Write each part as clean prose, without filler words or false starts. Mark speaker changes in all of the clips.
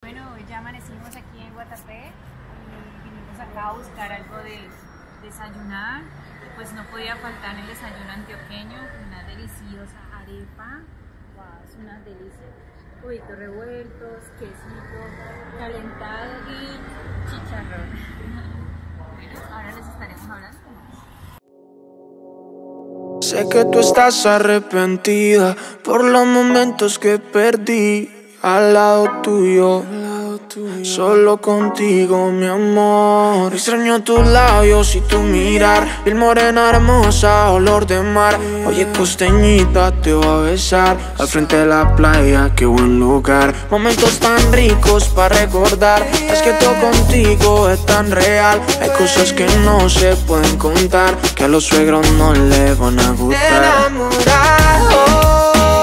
Speaker 1: Bueno, ya amanecimos aquí en Guatapé y vinimos acá a buscar algo de desayunar. Pues no podía faltar el desayuno antioqueño, una deliciosa arepa. Wow, es una delicia. Huevitos revueltos, quesito calentado y chicharrón. Bueno, ahora les estaremos hablando.
Speaker 2: Sé que tú estás arrepentida por los momentos que perdí al lado tuyo. Solo contigo, mi amor. Extraño tus labios y tu mirar, piel morena hermosa, olor de mar. Oye, costeñita, te voy a besar al frente de la playa, qué buen lugar. Momentos tan ricos para recordar. Es que todo contigo es tan real. Hay cosas que no se pueden contar, que a los suegros no les van a gustar. Enamorado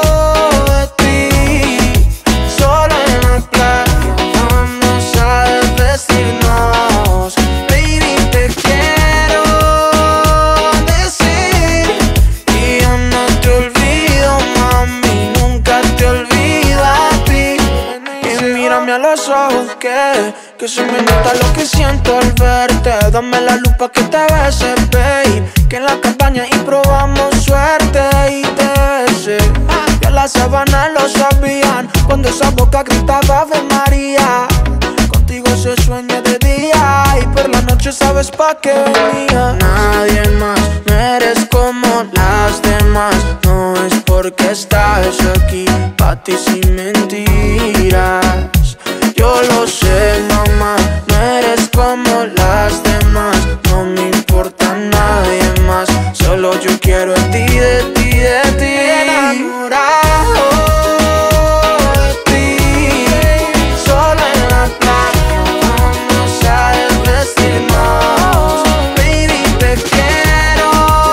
Speaker 2: a los ojos que se me nota lo que siento al verte. Dame la luz pa' que te bese, babe, que en la cabaña y probamos suerte y te besé. Ya las sábanas lo sabían cuando esa boca gritaba Ave María. Contigo se sueña de día y por la noche sabes pa' qué venía. Nadie más, no eres como las demás. No es porque estás aquí, pa' ti sin mentiras. Yo lo sé, mamá, no eres como las demás. No me importa nadie más, solo yo quiero de ti, de ti, de ti. Enamorado de ti, solo en la playa vamos a desvestirnos. Baby, te quiero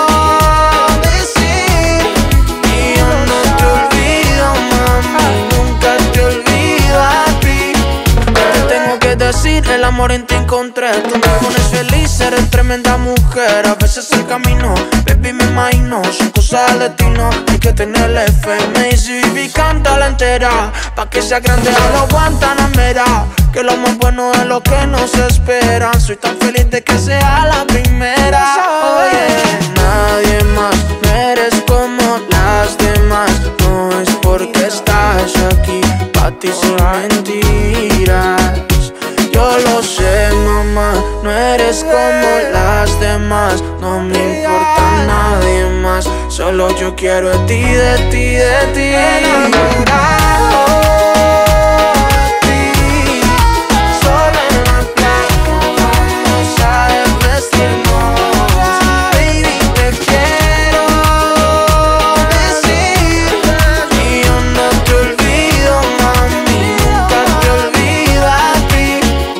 Speaker 2: decir y yo no te olvido, mami, nunca te olvido a ti. Decir, el amor en ti encontré. Tú me pones feliz, eres tremenda mujer. A veces el camino, baby, me imagino, son cosas del destino. Hay que tenerle fe. Me dice, baby, cántala entera, pa' que sea grande a lo Guantanamera. Que lo más bueno es lo que nos espera. Soy tan feliz de que sea la primera. Oye, nadie más, no eres como las demás. No es porque estás aquí, pa' ti sin mentiras. Yo lo sé, mamá, no eres como las demás. No me importa nadie más, solo yo quiero de ti, de ti, de ti. Enamorado de ti, solo en la playa vamos a desvestirnos. Baby, te quiero decir y yo no te olvido, mami, nunca te olvido a ti.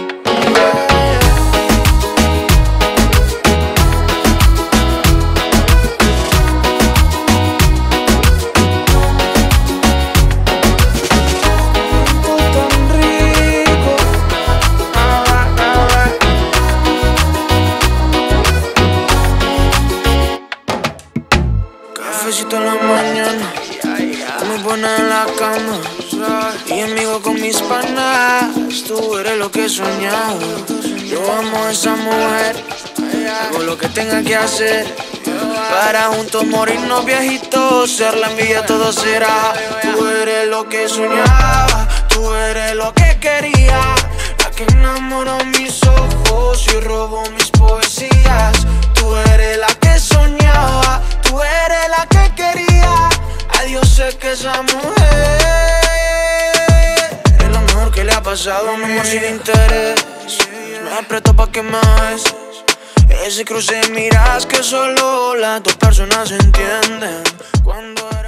Speaker 2: Cafecito en la mañana, muy buena en la cama y amigo con mis panas. Tú eres lo que he soñado. Yo amo a esa mujer, hago lo que tenga que hacer para juntos morirnos viejitos. Ser la envidia todo será. Tú eres lo que soñaba, tú eres lo que quería, la que enamoró mis ojos y robó mis poesías. Tú eres la que soñaba, tú eres la que quería. Adiós, sé que esa mujer es lo mejor que le ha pasado a mi amor sin interés. Me aprieto pa' que me beses. Ese cruce de miradas que solo las dos personas entienden. Cuando